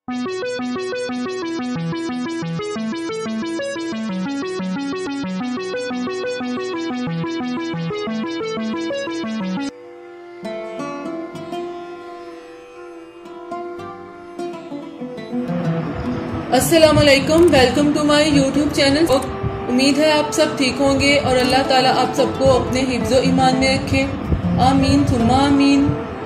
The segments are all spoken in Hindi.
अस्सलामुअलैकुम, welcome to my YouTube channel. उम्मीद है आप सब ठीक होंगे और अल्लाह ताला आप सबको अपने हिफ्ज़ो ईमान में रखे। आमीन सुम्मा आमीन।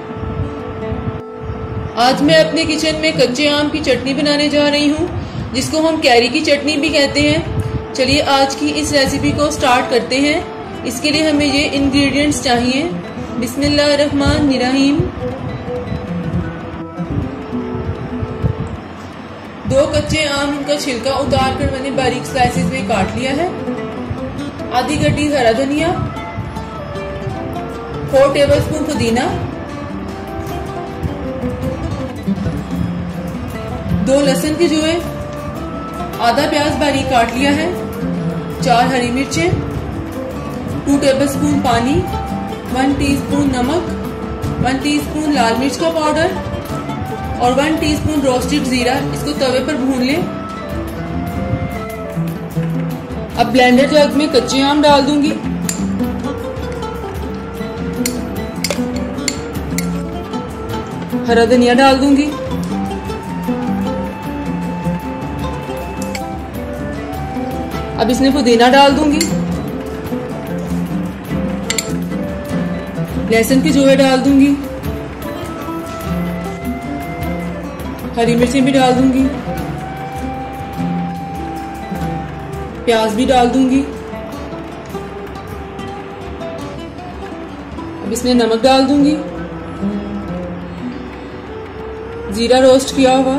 आज मैं अपने किचन में कच्चे आम की चटनी बनाने जा रही हूँ, जिसको हम कैरी की चटनी भी कहते हैं। चलिए आज की इस रेसिपी को स्टार्ट करते हैं। इसके लिए हमें ये इंग्रेडिएंट्स चाहिए। बिस्मिल्लाहिर्रहमानिर्रहीम। 2 कच्चे आम, इनका छिलका उतार कर मैंने बारीक स्लाइसेस में काट लिया है। आधी कटी हरा धनिया, 4 टेबलस्पून पुदीना, 2 लहसुन के जुए, आधा प्याज बारीक काट लिया है, 4 हरी मिर्चें, 2 टेबलस्पून पानी, 1 टीस्पून नमक, 1 टीस्पून लाल मिर्च का पाउडर और 1 टीस्पून रोस्टेड जीरा। इसको तवे पर भून लें। अब ब्लेंडर जग में कच्चे आम डाल दूंगी। हरा धनिया डाल दूंगी। अब इसमें पुदीना डाल दूंगी। लहसुन की जुए डाल दूंगी। हरी मिर्चें भी डाल दूंगी। प्याज भी डाल दूंगी। अब इसमें नमक डाल दूंगी। जीरा रोस्ट किया हुआ,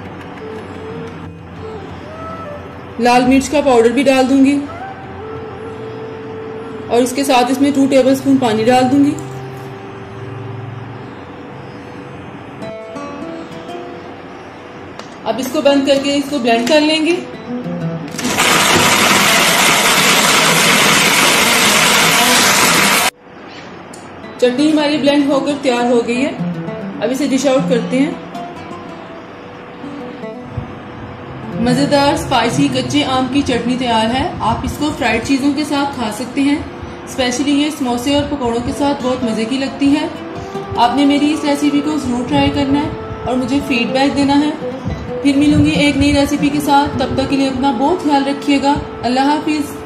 लाल मिर्च का पाउडर भी डाल दूंगी और इसके साथ इसमें 2 टेबलस्पून पानी डाल दूंगी। अब इसको बंद करके इसको ब्लेंड कर लेंगे। चटनी हमारी ब्लेंड होकर तैयार हो गई है। अब इसे डिश आउट करते हैं। मजेदार स्पाइसी कच्चे आम की चटनी तैयार है। आप इसको फ्राइड चीजों के साथ खा सकते हैं। स्पेशली ये समोसे और पकौड़ों के साथ बहुत मजे की लगती है। आपने मेरी इस रेसिपी को जरूर ट्राई करना है और मुझे फीडबैक देना है। फिर मिलूंगी एक नई रेसिपी के साथ। तब तक के लिए अपना बहुत ख्याल रखिएगा। अल्लाह हाफिज।